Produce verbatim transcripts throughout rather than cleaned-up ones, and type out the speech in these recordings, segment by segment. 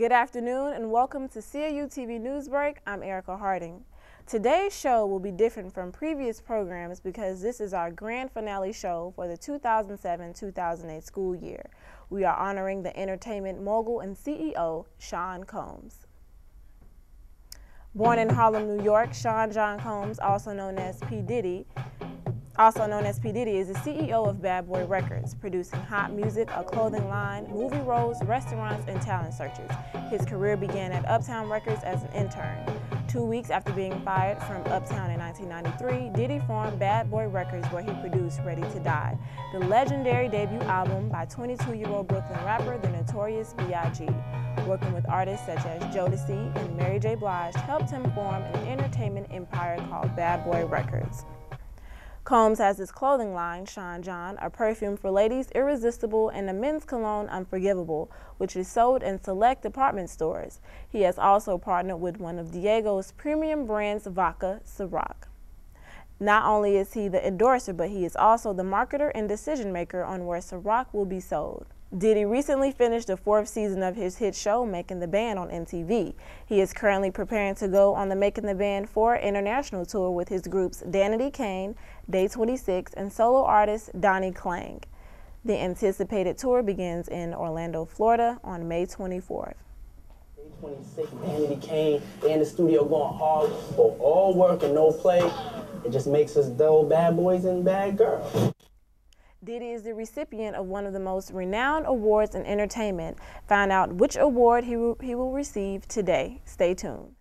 Good afternoon and welcome to C A U T V Newsbreak. I'm Erica Harding. Today's show will be different from previous programs because this is our grand finale show for the two thousand seven two thousand eight school year. We are honoring the entertainment mogul and C E O, Sean Combs. Born in Harlem, New York, Sean John Combs, also known as P. Diddy, Also known as P. Diddy, is the C E O of Bad Boy Records, producing hot music, a clothing line, movie roles, restaurants, and talent searches. His career began at Uptown Records as an intern. Two weeks after being fired from Uptown in nineteen ninety-three, Diddy formed Bad Boy Records, where he produced Ready to Die, the legendary debut album by twenty-two-year-old Brooklyn rapper The Notorious B I G Working with artists such as Jodeci and Mary J. Blige helped him form an entertainment empire called Bad Boy Records. Combs has his clothing line, Sean John, a perfume for ladies, Irresistible, and a men's cologne, Unforgivable, which is sold in select department stores. He has also partnered with one of Diego's premium brands, Vodka Ciroc. Not only is he the endorser, but he is also the marketer and decision maker on where Ciroc will be sold. Diddy recently finished the fourth season of his hit show, Making the Band, on M T V. He is currently preparing to go on the Making the Band four international tour with his groups Danity Kane, Day twenty-six, and solo artist Donnie Klang. The anticipated tour begins in Orlando, Florida on May twenty-fourth. Day twenty-six, Danity Kane, they in the studio going hard for all work and no play. It just makes us dull bad boys and bad girls. Diddy is the recipient of one of the most renowned awards in entertainment. Find out which award he will, he will receive today. Stay tuned.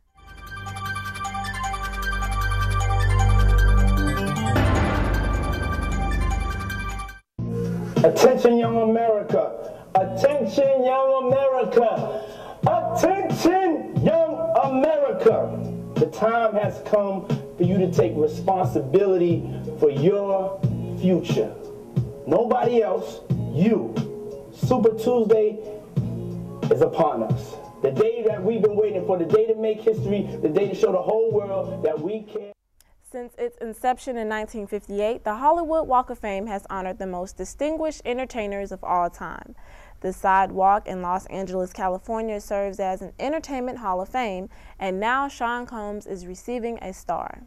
Attention, young America. Attention, young America. Attention, young America. The time has come for you to take responsibility for your future. Nobody else, you. Super Tuesday is upon us. The day that we've been waiting for, the day to make history, the day to show the whole world that we can. Since its inception in nineteen fifty-eight, the Hollywood Walk of Fame has honored the most distinguished entertainers of all time. The sidewalk in Los Angeles, California serves as an entertainment hall of fame, and now Sean Combs is receiving a star.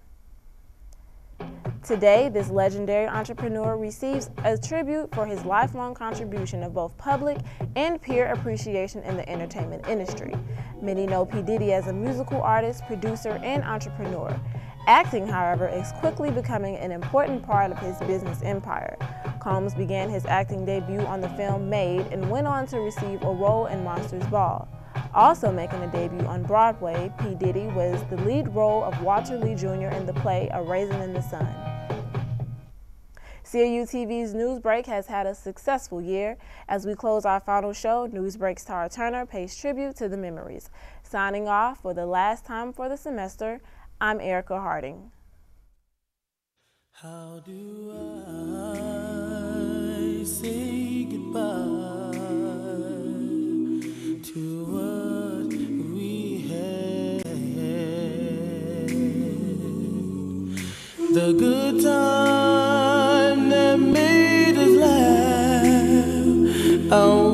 Today, this legendary entrepreneur receives a tribute for his lifelong contribution of both public and peer appreciation in the entertainment industry. Many know P. Diddy as a musical artist, producer, and entrepreneur. Acting, however, is quickly becoming an important part of his business empire. Combs began his acting debut on the film Made and went on to receive a role in Monsters Ball. Also making a debut on Broadway, P. Diddy was the lead role of Walter Lee Junior in the play A Raisin in the Sun. C A U T V's Newsbreak has had a successful year. As we close our final show, Newsbreak's Tara Turner pays tribute to the memories. Signing off for the last time for the semester, I'm Erica Harding. How do I say goodbye to what we had? The good time that made us laugh. Oh,